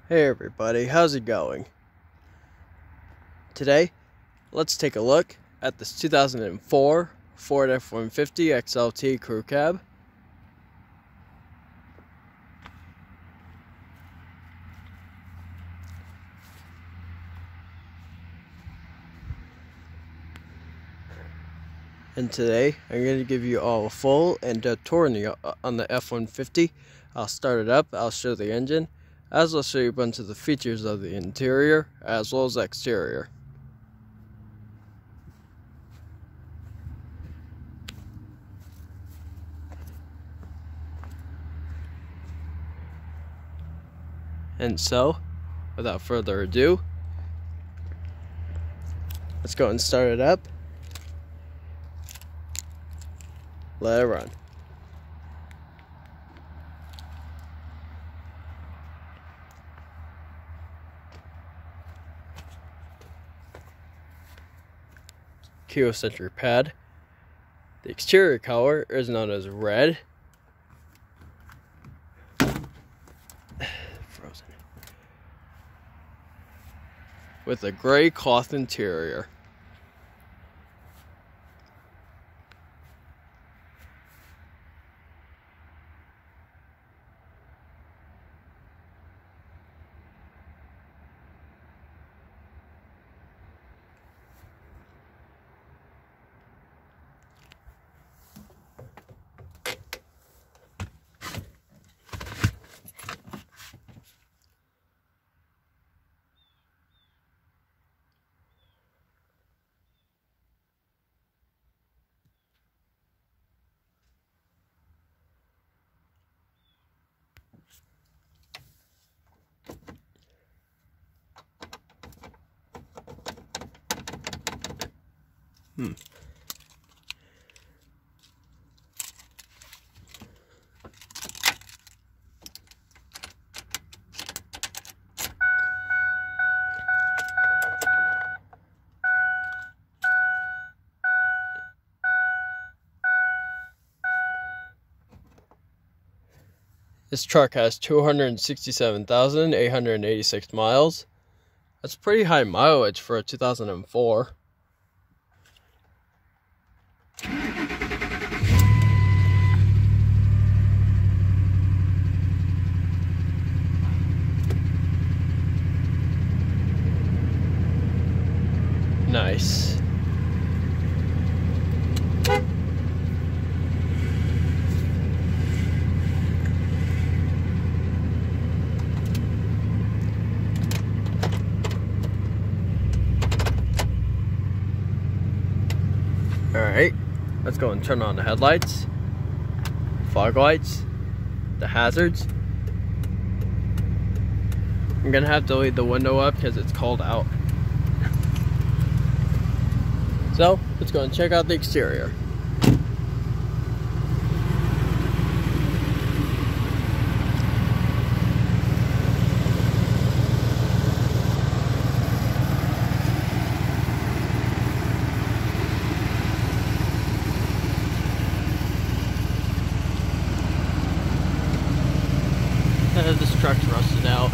Hey everybody, how's it going? Today, let's take a look at this 2004 Ford F-150 XLT Crew Cab. And today, I'm going to give you all a full and tour on the F-150. I'll start it up, I'll show the engine, as well as show you a bunch of the features of the interior, as well as the exterior. And so, without further ado, let's go and start it up. Let it run. Keo-centric pad. The exterior color is known as red. Frozen. With a gray cloth interior. This truck has 267,886 miles. That's pretty high mileage for a 2004. Nice. Alright, let's go and turn on the headlights, fog lights, the hazards. I'm gonna have to leave the window up because it's cold out. So, let's go and check out the exterior. This truck's rusted out.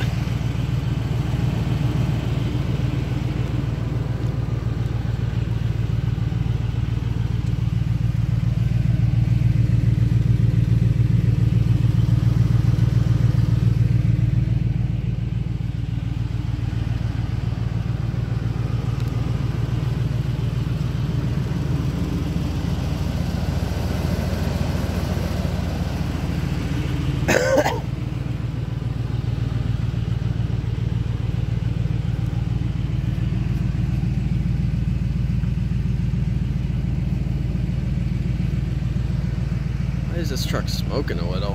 Why is this truck smoking a little?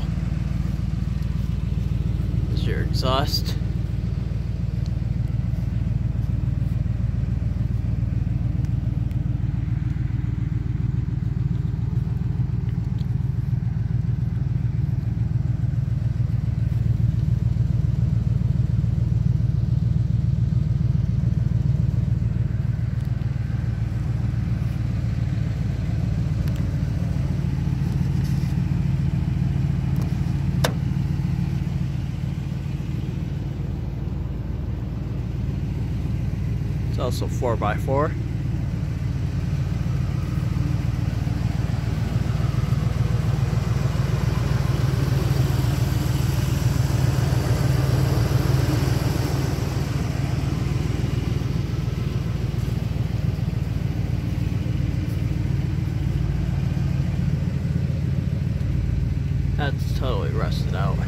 Is your exhaust? It's also 4x4. That's totally rusted out.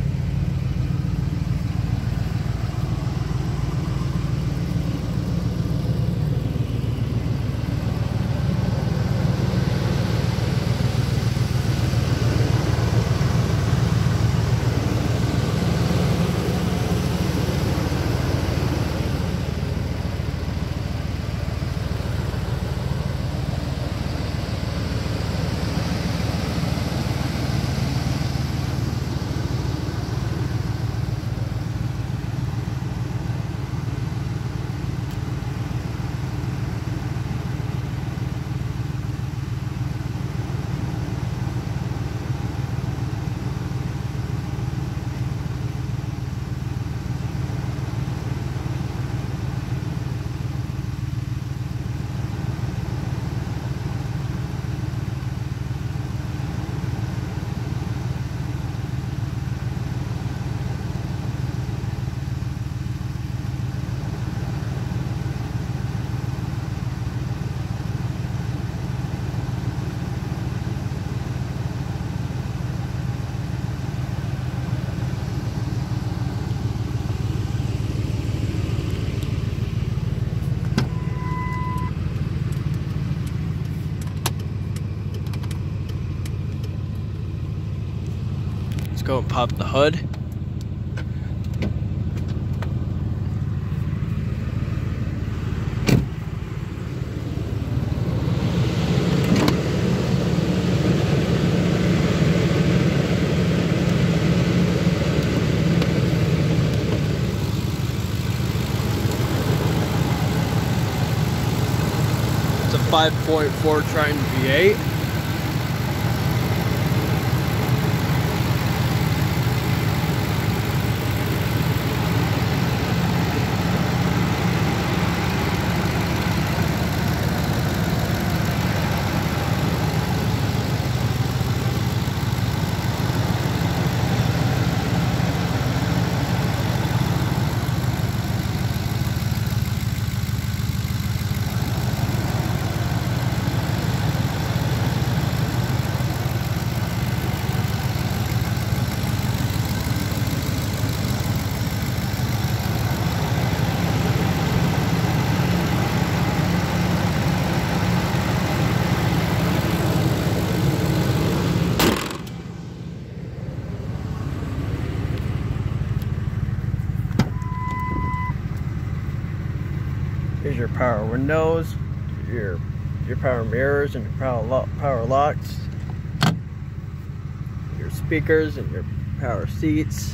Let's go and pop the hood. It's a 5.4 Triton V8. Here's your power windows, your power mirrors, and your power locks, your speakers, and your power seats.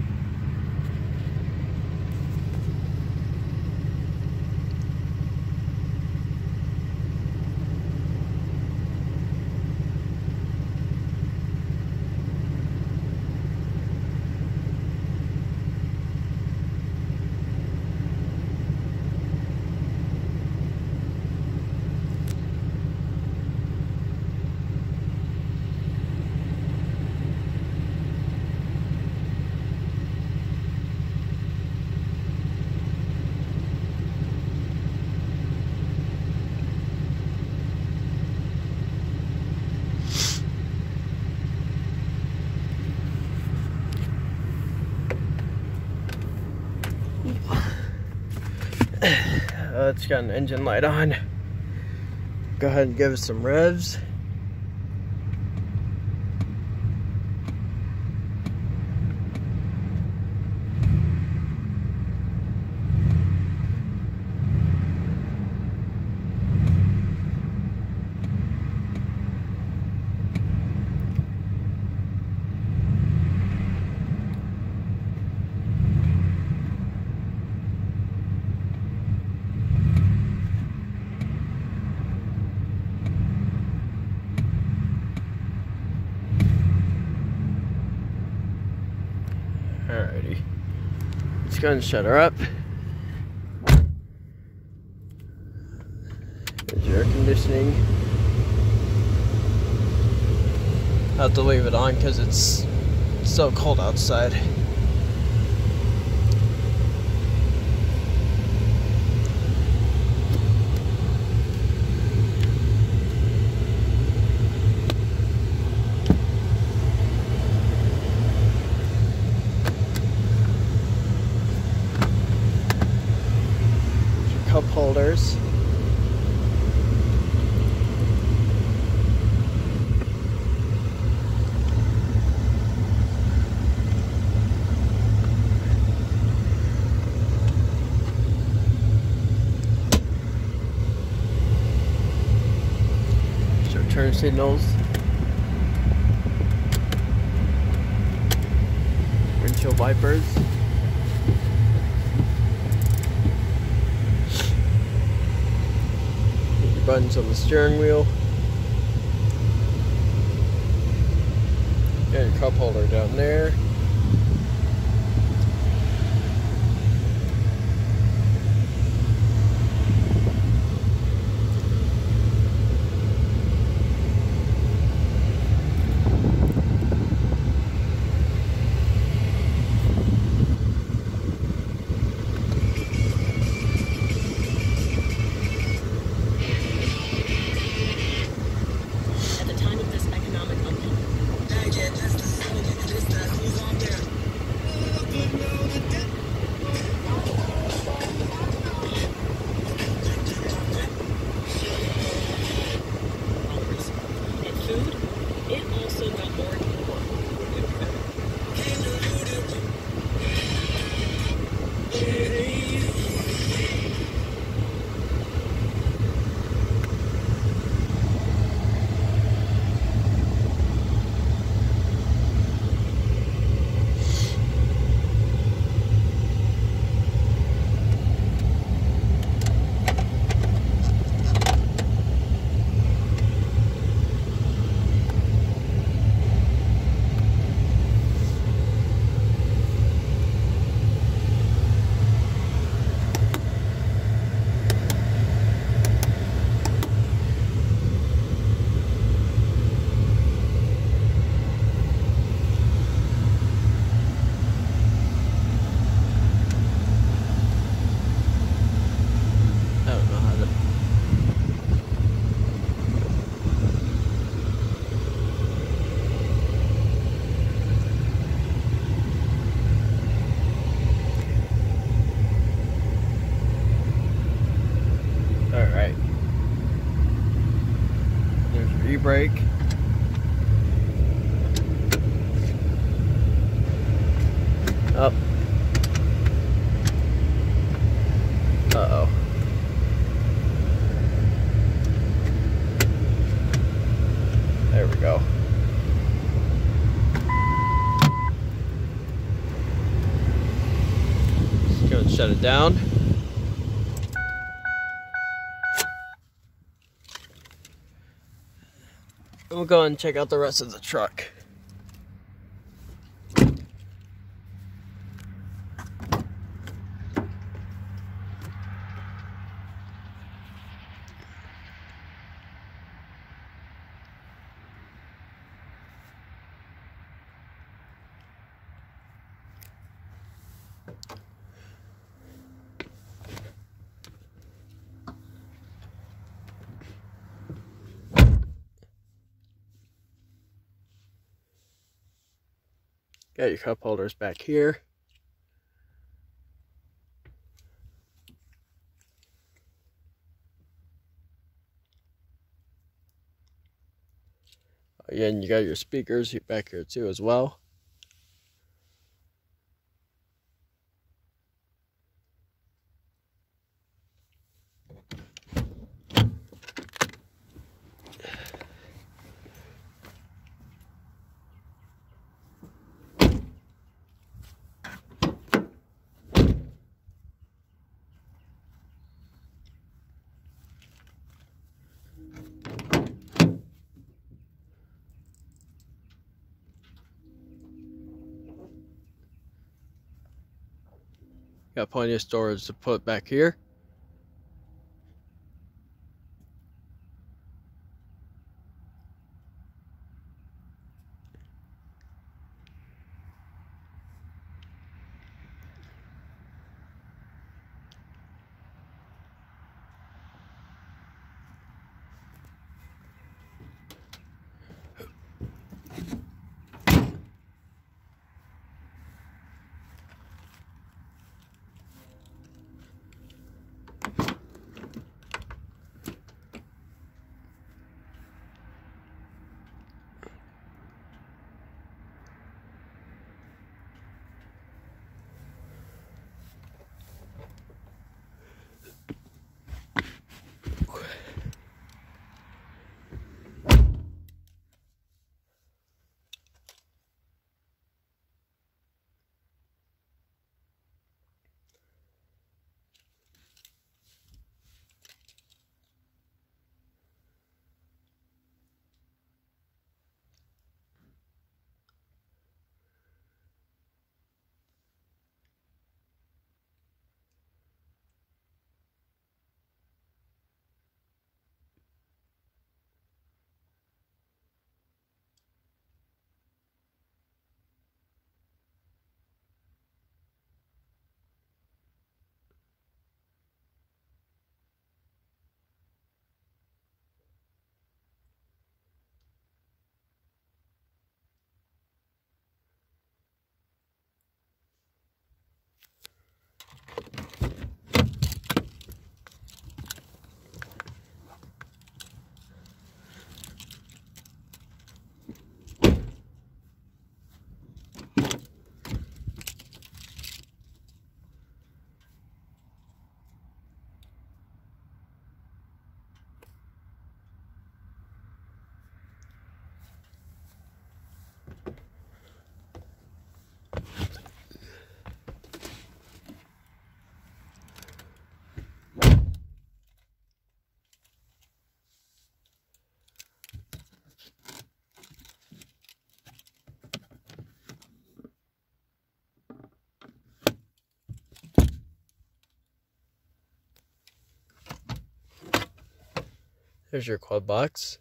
It's got an engine light on. Go ahead and give it some revs. Alrighty, let's go ahead and shut her up. There's your air conditioning. I have to leave it on because it's so cold outside. Cup holders. Show turn signals. Windshield wipers. Buttons on the steering wheel. Got your cup holder down there. Alright. There's your e-brake. Up. Uh-oh. There we go. Just go and shut it down. We'll go and check out the rest of the truck. Got your cup holders back here. Again, you got your speakers back here too as well. Got plenty of storage to put back here. Here's your quad box.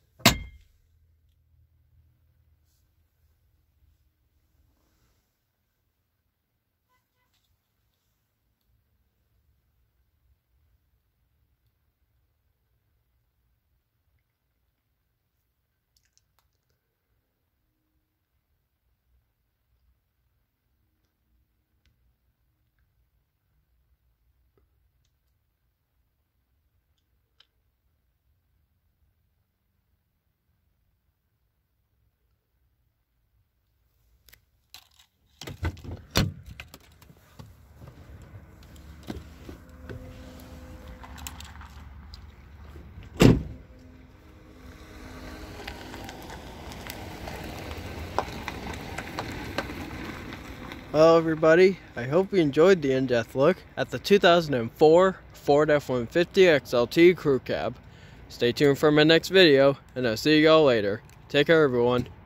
Well, everybody, I hope you enjoyed the in-depth look at the 2004 Ford F-150 XLT Crew Cab. Stay tuned for my next video, and I'll see you all later. Take care, everyone.